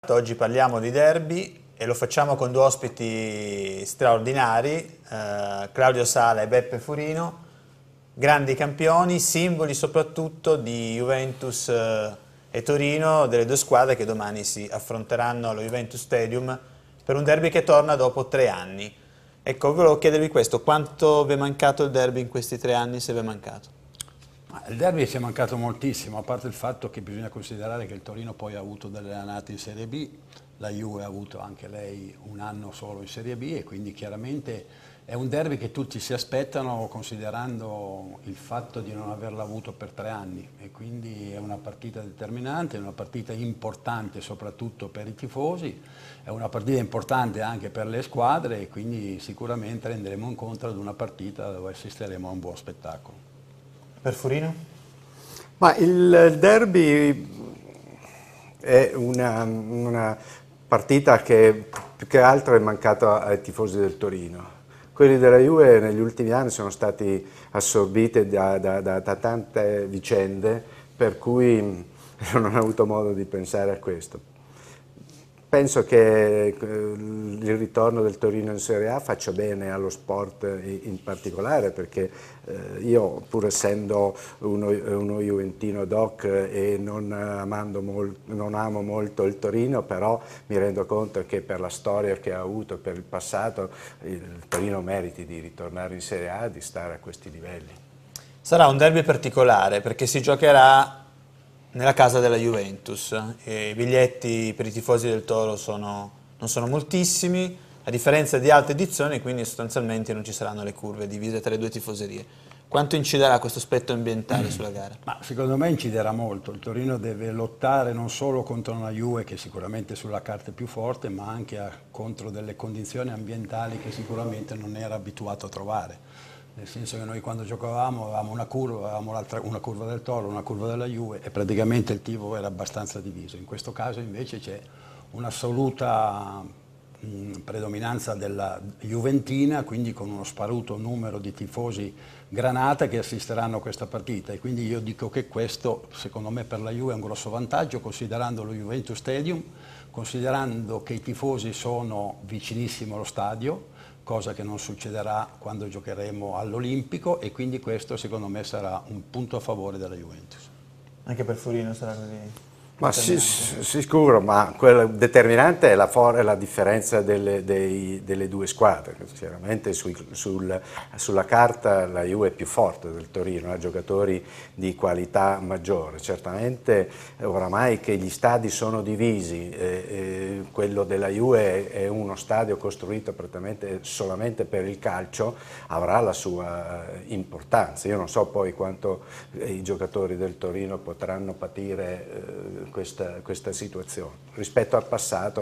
Oggi parliamo di derby e lo facciamo con due ospiti straordinari, Claudio Sala e Beppe Furino, grandi campioni, simboli soprattutto di Juventus e Torino, delle due squadre che domani si affronteranno allo Juventus Stadium per un derby che torna dopo 3 anni. Ecco, volevo chiedervi questo, quanto vi è mancato il derby in questi 3 anni, se vi è mancato? Il derby ci è mancato moltissimo, a parte il fatto che bisogna considerare che il Torino poi ha avuto delle annate in Serie B, la Juve ha avuto anche lei un anno solo in Serie B e quindi chiaramente è un derby che tutti si aspettano considerando il fatto di non averlo avuto per 3 anni e quindi è una partita determinante, è una partita importante soprattutto per i tifosi, è una partita importante anche per le squadre e quindi sicuramente renderemo incontro ad una partita dove assisteremo a un buon spettacolo. Per Furino? Ma il derby è una partita che più che altro è mancata ai tifosi del Torino. Quelli della Juve negli ultimi anni sono stati assorbiti da tante vicende per cui non ho avuto modo di pensare a questo. Penso che il ritorno del Torino in Serie A faccia bene allo sport in particolare perché io, pur essendo uno juventino doc e non amo molto il Torino, però mi rendo conto che per la storia che ha avuto, per il passato, il Torino meriti di ritornare in Serie A e di stare a questi livelli. Sarà un derby particolare perché si giocherà nella casa della Juventus. I biglietti per i tifosi del Toro non sono moltissimi, a differenza di altre edizioni, quindi sostanzialmente non ci saranno le curve divise tra le due tifoserie. Quanto inciderà questo aspetto ambientale sulla gara? Ma secondo me inciderà molto. Il Torino deve lottare non solo contro una Juve che sicuramente sulla carta è più forte, ma anche contro delle condizioni ambientali che sicuramente non era abituato a trovare. Nel senso che noi quando giocavamo avevamo una curva del Toro, una curva della Juve e praticamente il tifo era abbastanza diviso. In questo caso invece c'è un'assoluta predominanza della Juventina, quindi con uno sparuto numero di tifosi granata che assisteranno a questa partita e quindi io dico che questo secondo me per la Juve è un grosso vantaggio considerando lo Juventus Stadium, considerando che i tifosi sono vicinissimo allo stadio, cosa che non succederà quando giocheremo all'Olimpico e quindi questo secondo me sarà un punto a favore della Juventus. Anche per Furino sarà così? Ma sicuro, ma quello determinante è la differenza delle due squadre. Chiaramente sulla carta la Juve è più forte del Torino, ha giocatori di qualità maggiore. Certamente oramai che gli stadi sono divisi, quello della Juve è uno stadio costruito praticamente solamente per il calcio, avrà la sua importanza. Io non so poi quanto i giocatori del Torino potranno patire questa situazione. Rispetto al passato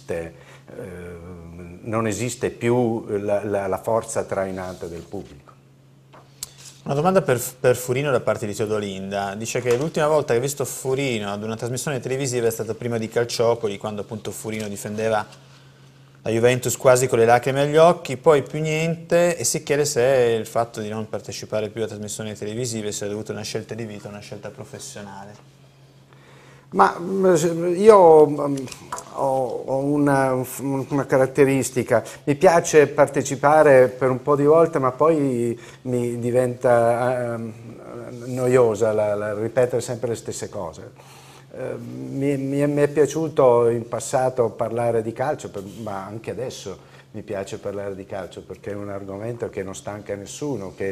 non esiste più la forza trainante del pubblico. Una domanda per Furino da parte di Teodolinda. Dice che l'ultima volta che ha visto Furino ad una trasmissione televisiva è stata prima di Calciopoli, quando appunto Furino difendeva la Juventus quasi con le lacrime agli occhi, poi più niente, e si chiede se il fatto di non partecipare più a trasmissioni televisive sia dovuto a una scelta di vita o una scelta professionale. Ma io ho una caratteristica, mi piace partecipare per un po' di volte ma poi mi diventa noiosa ripetere sempre le stesse cose. Mi è piaciuto in passato parlare di calcio, ma anche adesso mi piace parlare di calcio perché è un argomento che non stanca nessuno, che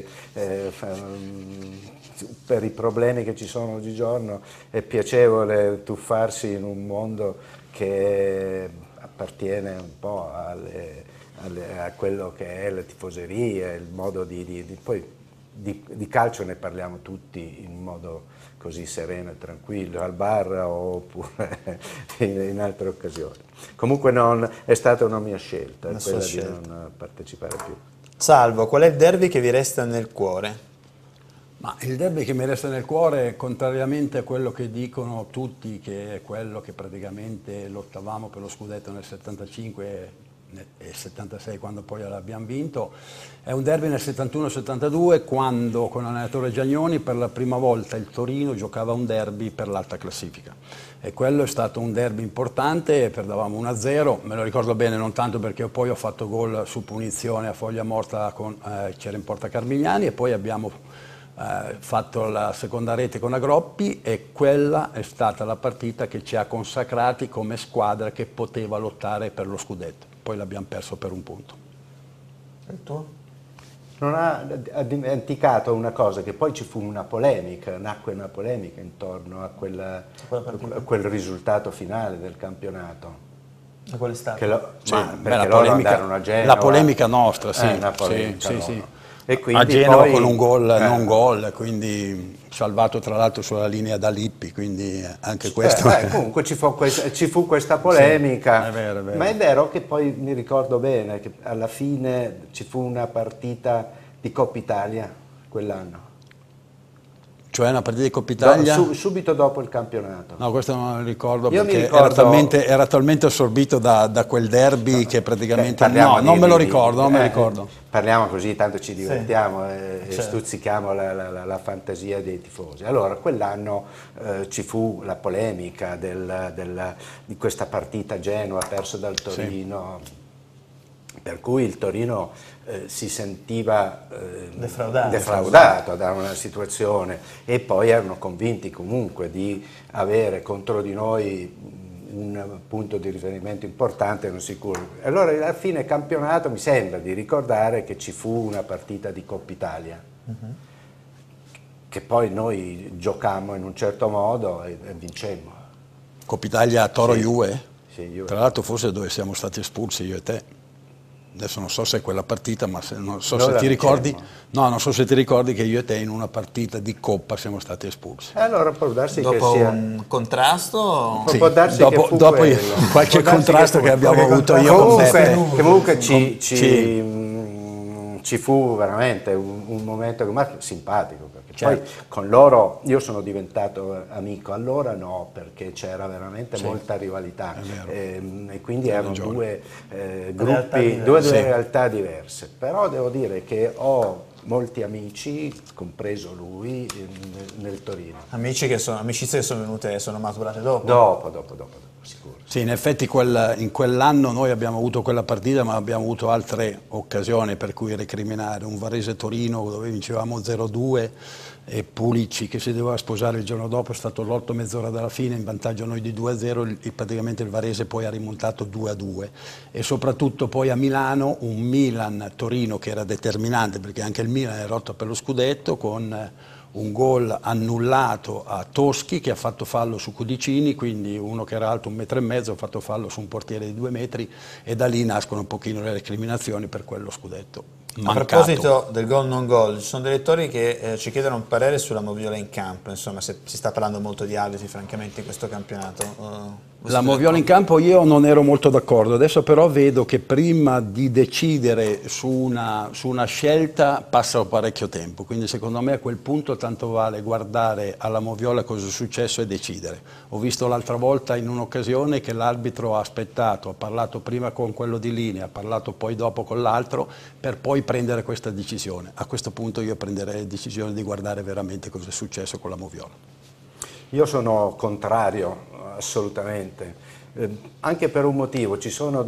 per i problemi che ci sono oggigiorno è piacevole tuffarsi in un mondo che appartiene un po' a quello che è la tifoseria, il modo poi di calcio ne parliamo tutti in modo così sereno e tranquillo, al bar oppure in altre occasioni. Comunque è stata una mia scelta, quella di non partecipare più. Salvo, qual è il derby che vi resta nel cuore? Ma il derby che mi resta nel cuore, contrariamente a quello che dicono tutti, che è quello che praticamente lottavamo per lo scudetto nel 75 e 76 quando poi l'abbiamo vinto. È un derby nel 71-72 quando con l'allenatore Giagnoni per la prima volta il Torino giocava un derby per l'alta classifica e quello è stato un derby importante, perdevamo 1-0, me lo ricordo bene non tanto perché poi ho fatto gol su punizione a foglia morta, c'era in porta Carmignani e poi abbiamo fatto la seconda rete con Agroppi e quella è stata la partita che ci ha consacrati come squadra che poteva lottare per lo scudetto. Poi l'abbiamo perso per un punto. E tu? Non ha dimenticato una cosa, che poi ci fu una polemica, nacque una polemica intorno a quel risultato finale del campionato. E qual è stato? Perché loro andarono a Genova. La polemica nostra, sì. Una polemica sì. E quindi a Genova poi, con un gol, non gol, quindi salvato tra l'altro sulla linea da Lippi, quindi anche questo... comunque ci fu questa polemica, sì, è vero. Ma è vero che poi mi ricordo bene che alla fine ci fu una partita di Coppa Italia quell'anno. Cioè una partita di Coppa Italia? Subito dopo il campionato. No, questo non lo ricordo Io perché ricordo... era talmente assorbito da quel derby che praticamente... No, non me lo ricordo. Parliamo così, tanto ci divertiamo, certo. Stuzzichiamo la fantasia dei tifosi. Allora, quell'anno ci fu la polemica di questa partita Genoa perso dal Torino, per cui il Torino si sentiva defraudato da una situazione e poi erano convinti comunque di avere contro di noi un punto di riferimento importante, erano sicuri. Allora alla fine campionato mi sembra di ricordare che ci fu una partita di Coppa Italia, che poi noi giocammo in un certo modo e vincemmo. Coppa Italia a Toro Juve? Sì, Juve. Tra l'altro forse dove siamo stati espulsi io e te. Adesso non so se è quella partita, ma non so se ti ricordi. No, non so se ti ricordi che io e te in una partita di Coppa siamo stati espulsi. Allora può darsi dopo che sia un contrasto? Sì, può darsi dopo che fu qualche contrasto che abbiamo avuto io con Beppe. Comunque ci fu veramente un momento simpatico, perché poi con loro io sono diventato amico, allora no, perché c'era veramente molta rivalità e quindi erano due gruppi, due realtà diverse, però devo dire che ho molti amici, compreso lui, nel Torino. Amicizie che sono venute, sono maturate dopo? Dopo, sicuro. Sì, in effetti in quell'anno noi abbiamo avuto quella partita, ma abbiamo avuto altre occasioni per cui recriminare. Un Varese-Torino dove vincevamo 0-2 e Pulici che si doveva sposare il giorno dopo, è stato l'8 mezz'ora dalla fine, in vantaggio noi di 2-0, praticamente il Varese poi ha rimontato 2-2 e soprattutto poi a Milano un Milan-Torino che era determinante perché anche il Milan è rotto per lo scudetto con un gol annullato a Toschi che ha fatto fallo su Cudicini, quindi uno che era alto 1,5 metri ha fatto fallo su un portiere di 2 metri e da lì nascono un pochino le recriminazioni per quello scudetto mancato. A proposito del gol non gol, ci sono dei lettori che ci chiedono un parere sulla Moviola in campo, insomma si sta parlando molto di arbitri francamente in questo campionato. La Moviola in campo io non ero molto d'accordo, adesso però vedo che prima di decidere su una scelta passa parecchio tempo, quindi secondo me a quel punto tanto vale guardare alla Moviola cosa è successo e decidere. Ho visto l'altra volta in un'occasione che l'arbitro ha aspettato, ha parlato prima con quello di linea, ha parlato poi dopo con l'altro per poi prendere questa decisione. A questo punto io prenderei la decisione di guardare veramente cosa è successo con la Moviola. Io sono contrario, assolutamente, anche per un motivo, ci sono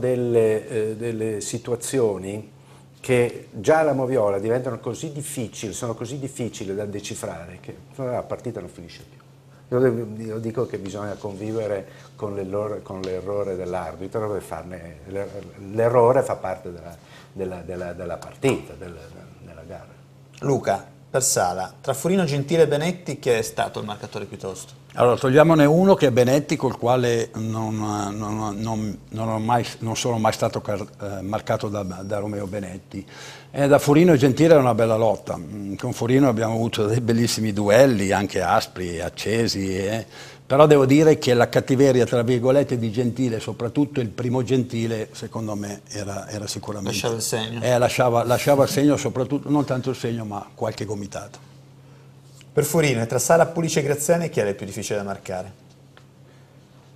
delle situazioni che già alla Moviola diventano così difficili, sono così difficili da decifrare che la partita non finisce più. Io dico che bisogna convivere con l'errore dell'arbitro, l'errore fa parte della partita, della gara. Luca, per Sala, tra Furino, Gentile e Benetti chi è stato il marcatore piuttosto? Allora, togliamone uno che è Benetti, col quale non sono mai stato marcato da Romeo Benetti. Da Furino e Gentile è una bella lotta. Con Furino abbiamo avuto dei bellissimi duelli, anche aspri, accesi, però devo dire che la cattiveria, tra virgolette, di Gentile, soprattutto il primo Gentile, secondo me era sicuramente... Lasciava il segno? Lasciava il segno, soprattutto, non tanto il segno, ma qualche gomitato. Per Furino, tra Sala, Pulice e Graziani chi era il più difficile da marcare?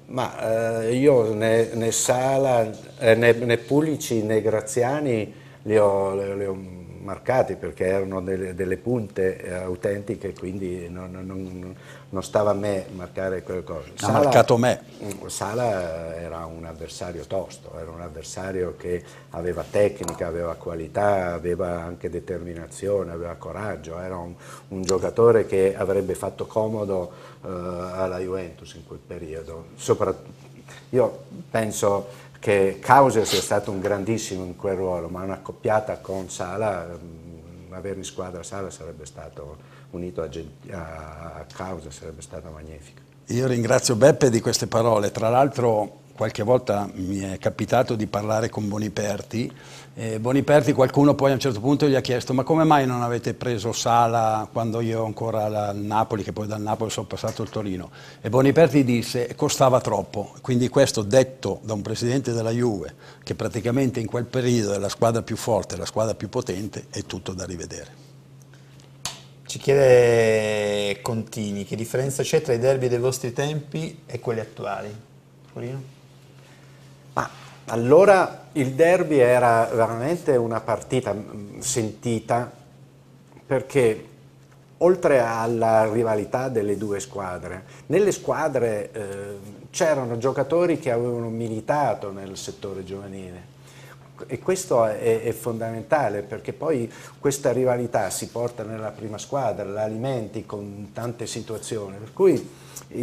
Ma io né Sala, né Pulici né Graziani li ho marcati perché erano delle punte autentiche, quindi non stava a me marcare quelle cose. Ha marcato me. Sala era un avversario tosto, era un avversario che aveva tecnica, aveva qualità, aveva anche determinazione, aveva coraggio, era un giocatore che avrebbe fatto comodo alla Juventus in quel periodo. Io penso che Kauser sia stato un grandissimo in quel ruolo, ma una coppiata con Sala, avere in squadra Sala sarebbe stato unito a Kauser, sarebbe stato magnifico. Io ringrazio Beppe di queste parole, tra l'altro qualche volta mi è capitato di parlare con Boniperti. Boniperti, qualcuno poi a un certo punto gli ha chiesto: ma come mai non avete preso Sala quando io ero ancora al Napoli, che poi dal Napoli sono passato al Torino? E Boniperti disse: costava troppo. Quindi questo, detto da un presidente della Juve, che praticamente in quel periodo è la squadra più forte, la squadra più potente, è tutto da rivedere. Ci chiede Contini, che differenza c'è tra i derby dei vostri tempi e quelli attuali? Torino? Ma allora il derby era veramente una partita sentita, perché oltre alla rivalità delle due squadre, nelle squadre c'erano giocatori che avevano militato nel settore giovanile. E questo è fondamentale, perché poi questa rivalità si porta nella prima squadra, la alimenti con tante situazioni, per cui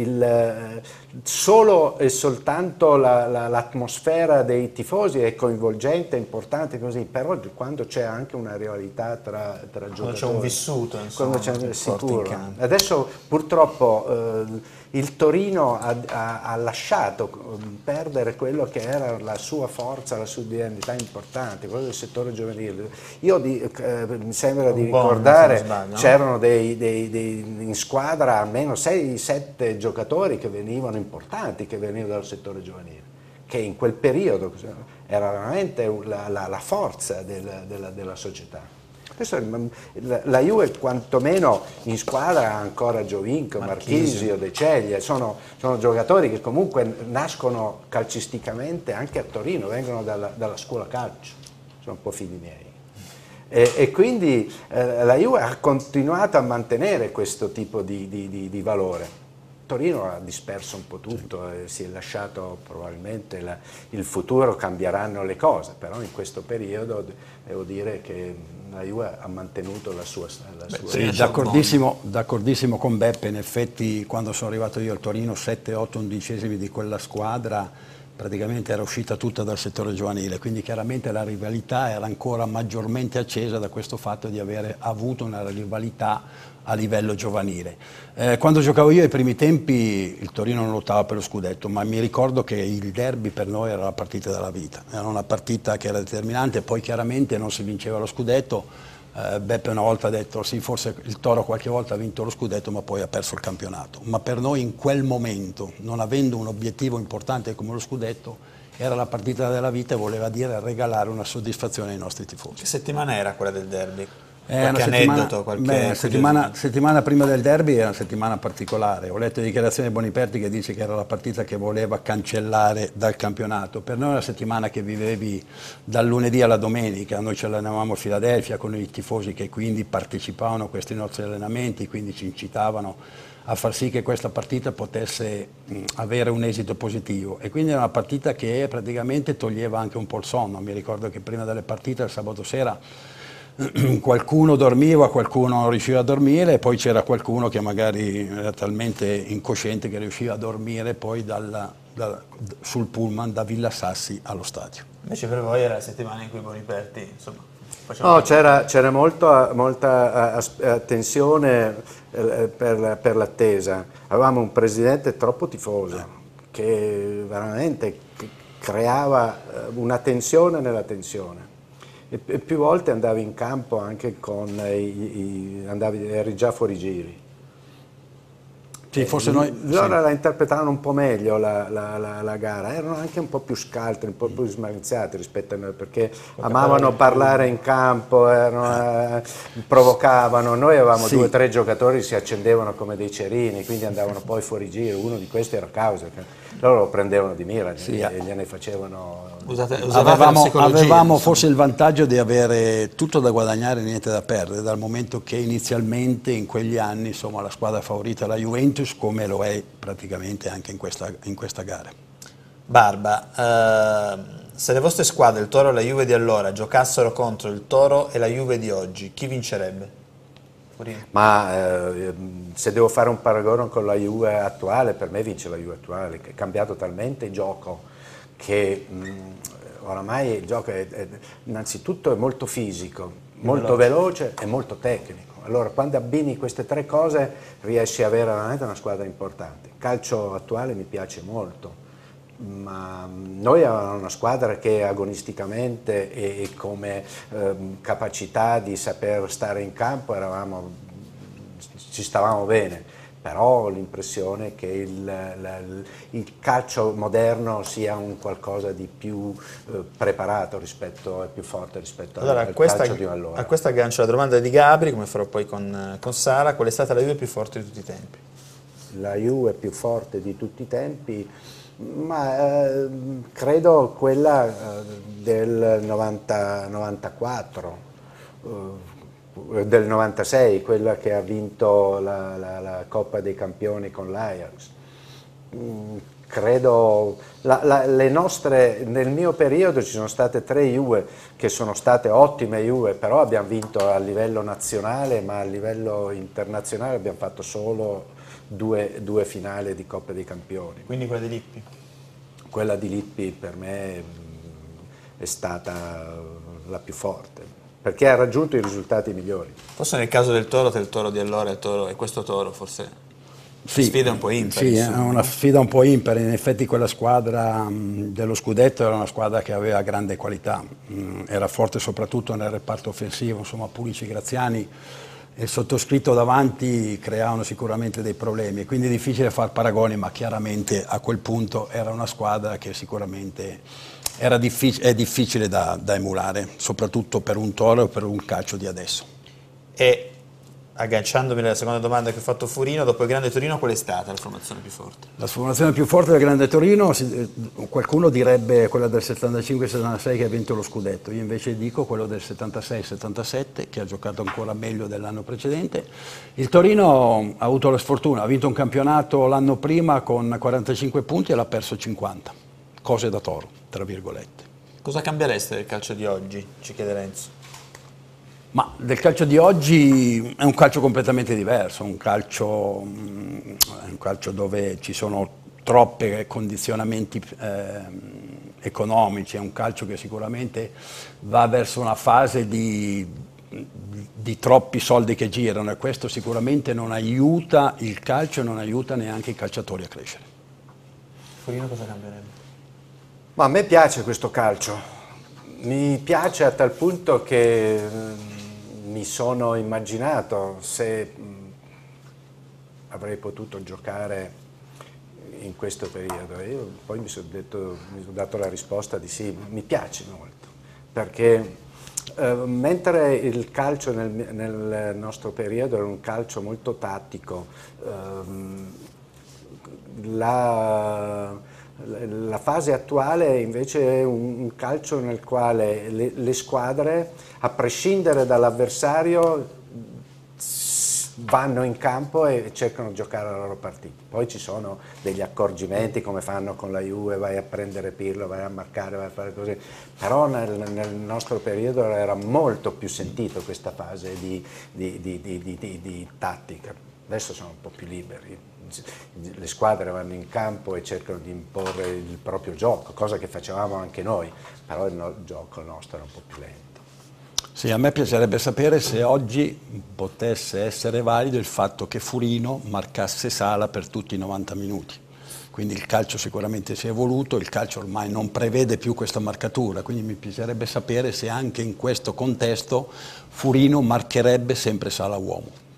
solo e soltanto l'atmosfera dei tifosi è coinvolgente, importante così, però quando c'è anche una rivalità tra giocatori, quando c'è un vissuto, insomma, quando c'è sicuro. Adesso purtroppo il Torino ha lasciato perdere quello che era la sua forza, la sua identità importante, quello del settore giovanile. Mi sembra di ricordare, c'erano in squadra almeno 6-7 giocatori che venivano importanti, che venivano dal settore giovanile, che in quel periodo era veramente la forza della società. Adesso la Juve quantomeno in squadra ha ancora Giovinco, Marchisio, De Ceglie, sono giocatori che comunque nascono calcisticamente anche a Torino, vengono dalla scuola calcio, sono un po' figli miei. E quindi la Juve ha continuato a mantenere questo tipo di valore. Torino ha disperso un po' tutto e si è lasciato, probabilmente il futuro cambieranno le cose, però in questo periodo devo dire che la Juve ha mantenuto la sua sì, d'accordissimo con Beppe. In effetti quando sono arrivato io al Torino, 7, 8 undicesimi di quella squadra praticamente era uscita tutta dal settore giovanile, quindi chiaramente la rivalità era ancora maggiormente accesa da questo fatto di avere avuto una rivalità a livello giovanile. Quando giocavo io ai primi tempi il Torino non lottava per lo scudetto, ma mi ricordo che il derby per noi era la partita della vita, era una partita che era determinante, poi chiaramente non si vinceva lo scudetto. Beppe una volta ha detto sì, forse il Toro qualche volta ha vinto lo scudetto ma poi ha perso il campionato, ma per noi in quel momento, non avendo un obiettivo importante come lo scudetto, era la partita della vita e voleva dire regalare una soddisfazione ai nostri tifosi. Che settimana era quella del derby? Qualche aneddoto, settimana prima del derby è una settimana particolare. Ho letto le dichiarazioni di Boniperti che dice che era la partita che voleva cancellare dal campionato. Per noi è una settimana che vivevi dal lunedì alla domenica, noi ci allenavamo a Filadelfia con i tifosi che quindi partecipavano a questi nostri allenamenti, quindi ci incitavano a far sì che questa partita potesse avere un esito positivo, e quindi era una partita che praticamente toglieva anche un po' il sonno. Mi ricordo che prima delle partite il sabato sera qualcuno dormiva, qualcuno non riusciva a dormire, e poi c'era qualcuno che magari era talmente incosciente che riusciva a dormire poi sul pullman da Villa Sassi allo stadio. Invece per voi era la settimana in cui Boniperti, insomma, no, c'era molta attenzione per l'attesa. Avevamo un presidente troppo tifoso che veramente creava una tensione nella tensione. E più volte andavi in campo anche eri già fuori giri, Sì, forse noi, loro la interpretavano un po' meglio la gara, erano anche un po' più scaltri, un po' più smagliati rispetto a noi, perché amavano parlare in campo, provocavano. Noi avevamo 2 o 3 giocatori che si accendevano come dei cerini, quindi andavano poi fuori giro. Uno di questi era Causa, che loro lo prendevano di mira e gliene facevano. Avevamo forse il vantaggio di avere tutto da guadagnare e niente da perdere, dal momento che inizialmente in quegli anni, insomma, la squadra favorita era la Juventus, come lo è praticamente anche in questa gara. Barba, se le vostre squadre, il Toro e la Juve di allora, giocassero contro il Toro e la Juve di oggi, chi vincerebbe? Ma se devo fare un paragone con la Juve attuale, per me vince la Juve attuale, che è cambiato talmente il gioco che oramai il gioco innanzitutto è molto fisico, molto veloce e molto tecnico. Allora quando abbini queste 3 cose riesci ad avere veramente una squadra importante. Il calcio attuale mi piace molto, ma noi avevamo una squadra che agonisticamente e come capacità di saper stare in campo ci stavamo bene, però ho l'impressione che il calcio moderno sia un qualcosa di più preparato rispetto, più forte rispetto al calcio di allora. A questo aggancio la domanda di Gabri, come farò poi con Sara: qual è stata la Juve più forte di tutti i tempi? La Juve più forte di tutti i tempi? Ma credo quella del 94, del 96, quella che ha vinto la Coppa dei Campioni con l'Ajax. Credo le nostre, nel mio periodo ci sono state 3 Juve che sono state ottime Juve, però abbiamo vinto a livello nazionale, ma a livello internazionale abbiamo fatto solo due finali di Coppa dei Campioni. Quindi quella di Lippi? Quella di Lippi per me è stata la più forte, perché ha raggiunto i risultati migliori. Forse nel caso del Toro, il Toro di allora e questo Toro forse sfida un po' impari. Sì, è una sfida un po' impari. In effetti quella squadra dello scudetto era una squadra che aveva grande qualità, era forte soprattutto nel reparto offensivo, insomma Pulici, Graziani e il sottoscritto davanti creavano sicuramente dei problemi, quindi è difficile fare paragoni, ma chiaramente a quel punto era una squadra che sicuramente è difficile da emulare, soprattutto per un Toro e per un calcio di adesso. E agganciandomi alla seconda domanda che ho fatto Furino, dopo il Grande Torino qual è stata la formazione più forte? La formazione più forte del Grande Torino, qualcuno direbbe quella del 75-76 che ha vinto lo scudetto, io invece dico quello del 76-77 che ha giocato ancora meglio dell'anno precedente. Il Torino ha avuto la sfortuna, ha vinto un campionato l'anno prima con 45 punti e l'ha perso 50, cose da Toro, tra virgolette. Cosa cambiereste del calcio di oggi, ci chiede Renzo? Ma del calcio di oggi è un calcio completamente diverso, un calcio dove ci sono troppi condizionamenti economici, è un calcio che sicuramente va verso una fase di troppi soldi che girano e questo sicuramente non aiuta il calcio e non aiuta neanche i calciatori a crescere. Furino, cosa cambierebbe? Ma a me piace questo calcio, mi piace a tal punto che mi sono immaginato se avrei potuto giocare in questo periodo. Io poi mi sono dato la risposta di sì, mi piace molto, perché mentre il calcio nel nostro periodo era un calcio molto tattico, la fase attuale invece è un calcio nel quale le squadre, a prescindere dall'avversario, vanno in campo e cercano di giocare la loro partita. Poi ci sono degli accorgimenti come fanno con la Juve, vai a prendere Pirlo, vai a marcare, vai a fare così, però nel nostro periodo era molto più sentito questa fase di tattica. Adesso sono un po' più liberi. Le squadre vanno in campo e cercano di imporre il proprio gioco, cosa che facevamo anche noi, però il gioco nostro era un po' più lento. Sì, a me piacerebbe sapere se oggi potesse essere valido il fatto che Furino marcasse Sala per tutti i 90 minuti. Quindi il calcio sicuramente si è evoluto, il calcio ormai non prevede più questa marcatura, quindi mi piacerebbe sapere se anche in questo contesto Furino marcherebbe sempre Sala uomo.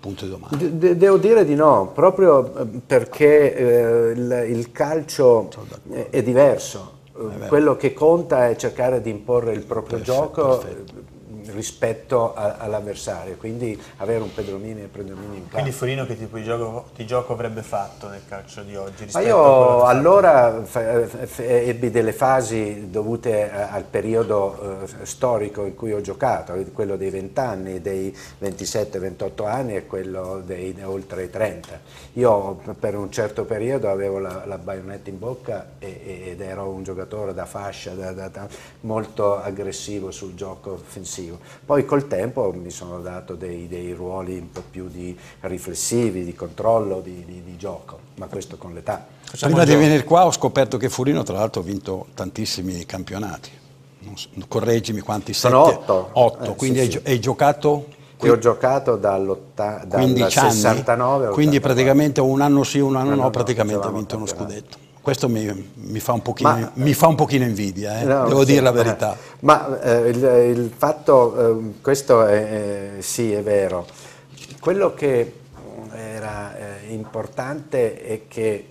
punto di domanda. Devo dire di no, proprio perché il calcio è diverso. Quello che conta è cercare di imporre il proprio gioco rispetto all'avversario, quindi avere un predominio in campo. Quindi Furino che tipo di gioco avrebbe fatto nel calcio di oggi? Ma io allora ebbi delle fasi dovute al periodo storico in cui ho giocato, quello dei 20 anni, dei 27-28 anni e quello dei oltre i 30. Io per un certo periodo avevo la baionetta in bocca ed ero un giocatore da fascia, molto aggressivo sul gioco offensivo. Poi col tempo mi sono dato dei ruoli un po' più riflessivi, di controllo, di gioco, ma questo con l'età. Prima di venire qua ho scoperto che Furino tra l'altro ha vinto tantissimi campionati, correggimi quanti, sono 7? 8, quindi sì. hai giocato? Io ho giocato dal 69 al quindi praticamente un anno sì, un anno no, praticamente ha vinto uno campionato. scudetto. Questo mi fa un pochino invidia, no, devo dire la verità. Ma il fatto, questo sì, è vero. Quello che era importante è che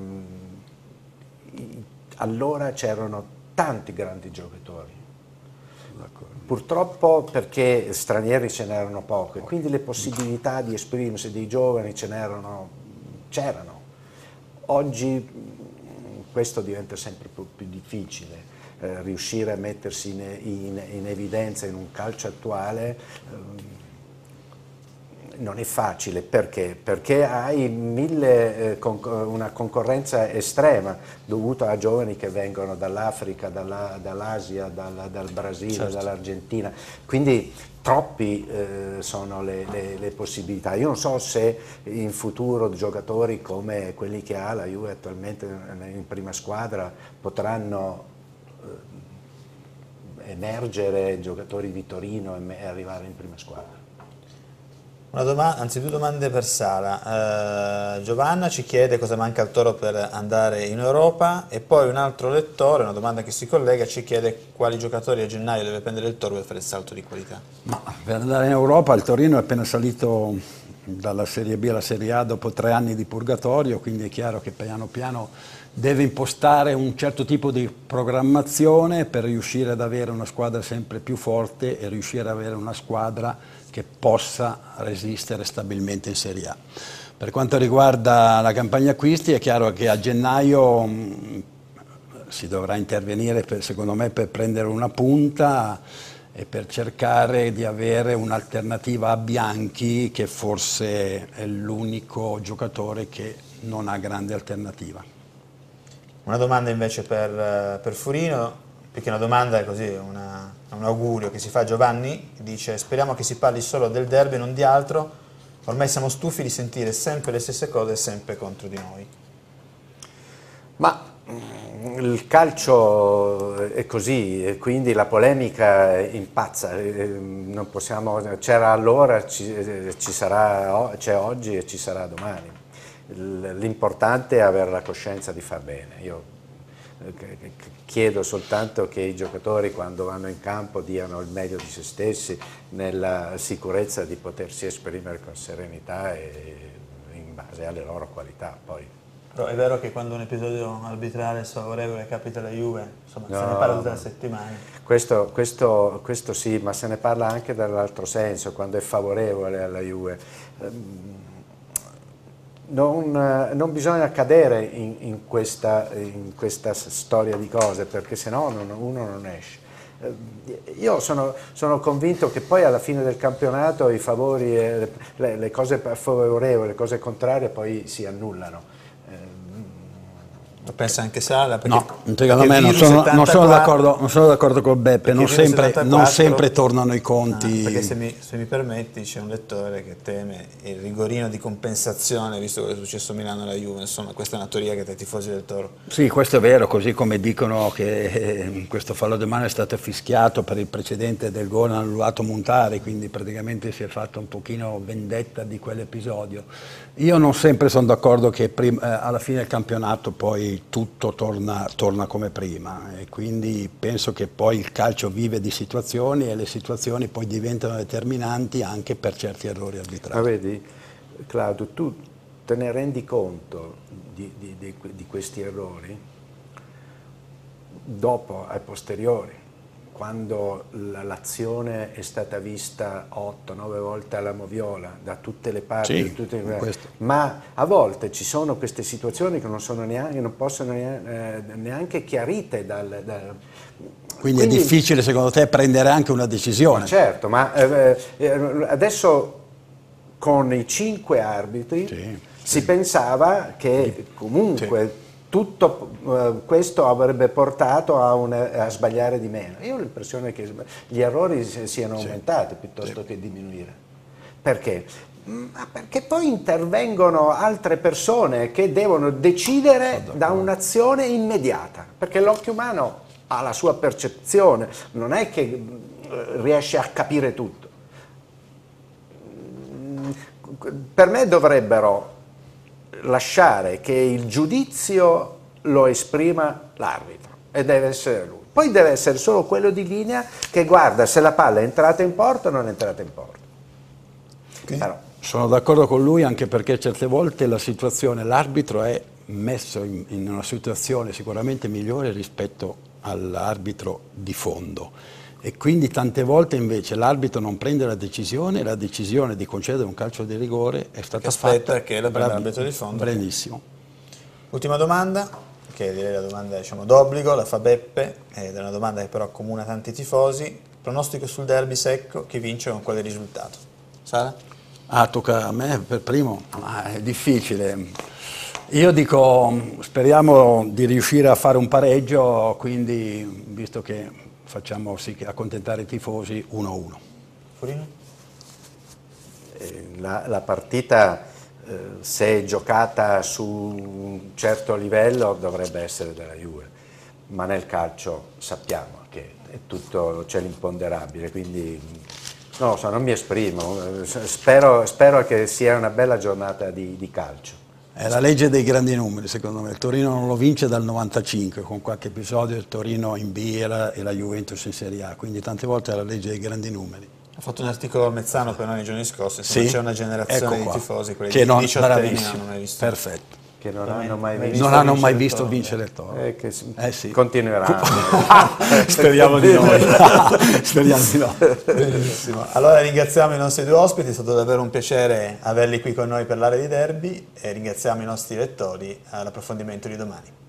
allora c'erano tanti grandi giocatori. Purtroppo perché stranieri ce n'erano poche, quindi le possibilità di esprimersi dei giovani c'erano. Oggi questo diventa sempre più difficile, riuscire a mettersi in evidenza in un calcio attuale non è facile. Perché? Perché hai una concorrenza estrema dovuta a giovani che vengono dall'Africa, dall'Asia, dal Brasile, certo, dall'Argentina, quindi troppi sono le possibilità. Io non so se in futuro giocatori come quelli che ha la Juve attualmente in prima squadra potranno emergere giocatori di Torino e arrivare in prima squadra. Anzi, due domande per Sara. Giovanna ci chiede cosa manca al Toro per andare in Europa, e poi un altro lettore, una domanda che si collega, ci chiede quali giocatori a gennaio deve prendere il Toro per fare il salto di qualità. Ma per andare in Europa il Torino è appena salito dalla Serie B alla Serie A dopo 3 anni di purgatorio, quindi è chiaro che piano piano deve impostare un certo tipo di programmazione per riuscire ad avere una squadra sempre più forte e riuscire ad avere una squadra che possa resistere stabilmente in Serie A. Per quanto riguarda la campagna acquisti è chiaro che a gennaio si dovrà intervenire secondo me per prendere una punta e per cercare di avere un'alternativa a Bianchi, che forse è l'unico giocatore che non ha grande alternativa. Una domanda invece per Furino, più che una domanda è così, un augurio che si fa a Giovanni, dice: speriamo che si parli solo del derby e non di altro, ormai siamo stufi di sentire sempre le stesse cose sempre contro di noi. Ma il calcio è così, e quindi la polemica impazza, non possiamo, c'era allora, c'è oggi e ci sarà domani. L'importante è avere la coscienza di far bene. Io chiedo soltanto che i giocatori, quando vanno in campo, diano il meglio di se stessi, nella sicurezza di potersi esprimere con serenità e in base alle loro qualità. Poi. Però è vero che quando un episodio arbitrale sfavorevole capita alla Juve, insomma, se ne parla tutte le settimane. Questo sì, ma se ne parla anche dall'altro senso, quando è favorevole alla Juve. Non bisogna cadere in questa storia di cose, perché sennò uno non esce. Io sono convinto che poi alla fine del campionato i favori, le cose favorevoli, le cose contrarie poi si annullano. Lo pensa anche Sala? No, secondo me non sono d'accordo con Beppe, non sempre tornano i conti. Perché se mi permetti, c'è un lettore che teme il rigorino di compensazione, visto quello che è successo a Milano alla Juve. Insomma, questa è una teoria che dai tifosi del Toro. Sì, questo è vero, così come dicono che questo fallo di mano è stato fischiato per il precedente del gol annullato Montari, quindi praticamente si è fatto un pochino vendetta di quell'episodio. Io non sempre sono d'accordo che alla fine del campionato poi poi tutto torna come prima, e quindi penso che poi il calcio vive di situazioni e le situazioni poi diventano determinanti anche per certi errori arbitrali. Ma vedi, Claudio, tu te ne rendi conto di questi errori dopo, a posteriori, quando l'azione è stata vista 8-9 volte alla moviola da tutte le parti, Sì, ma a volte ci sono queste situazioni che non possono neanche chiarite Quindi è difficile secondo te prendere anche una decisione? Certo, ma adesso con i 5 arbitri si pensava che comunque tutto questo avrebbe portato a sbagliare di meno. Io ho l'impressione che gli errori siano aumentati piuttosto che diminuire. Perché? Perché poi intervengono altre persone che devono decidere da un'azione immediata, perché l'occhio umano ha la sua percezione, non è che riesce a capire tutto. Per me dovrebbero lasciare che il giudizio lo esprima l'arbitro e deve essere lui. Poi deve essere solo quello di linea che guarda se la palla è entrata in porta o non è entrata in porta. Però, sono d'accordo con lui, anche perché certe volte l'arbitro è messo in una situazione sicuramente migliore rispetto all'arbitro di fondo. E quindi tante volte invece l'arbitro non prende la decisione di concedere un calcio di rigore è stata fatta che la prenda l'arbitro di fondo. Bravissimo. Ultima domanda, che direi la domanda d'obbligo, la fa Beppe, ed è una domanda che però accomuna tanti tifosi. Pronostico sul derby secco, chi vince con quale risultato? Sara? Tocca a me per primo, è difficile. Io dico, speriamo di riuscire a fare un pareggio, quindi visto che facciamo sì che accontentare i tifosi, 1-1. Furino? La partita, se giocata su un certo livello, dovrebbe essere della Juve, ma nel calcio sappiamo che è tutto, c'è l'imponderabile, quindi non lo so, non mi esprimo, spero che sia una bella giornata di calcio. È la legge dei grandi numeri, secondo me. Il Torino non lo vince dal 95, con qualche episodio il Torino in B e la Juventus in Serie A, quindi tante volte è la legge dei grandi numeri. Ha fatto un articolo a Mezzano per noi nei giorni scorsi, c'è una generazione di tifosi, quelli che di 18 anni non hanno mai visto. Perfetto. Che non hanno mai visto vincere il Toro. Sì. Continueranno. Speriamo di no. Speriamo di no. Benissimo. Allora ringraziamo i nostri due ospiti, è stato davvero un piacere averli qui con noi per l'area di derby e ringraziamo i nostri lettori all'approfondimento di domani.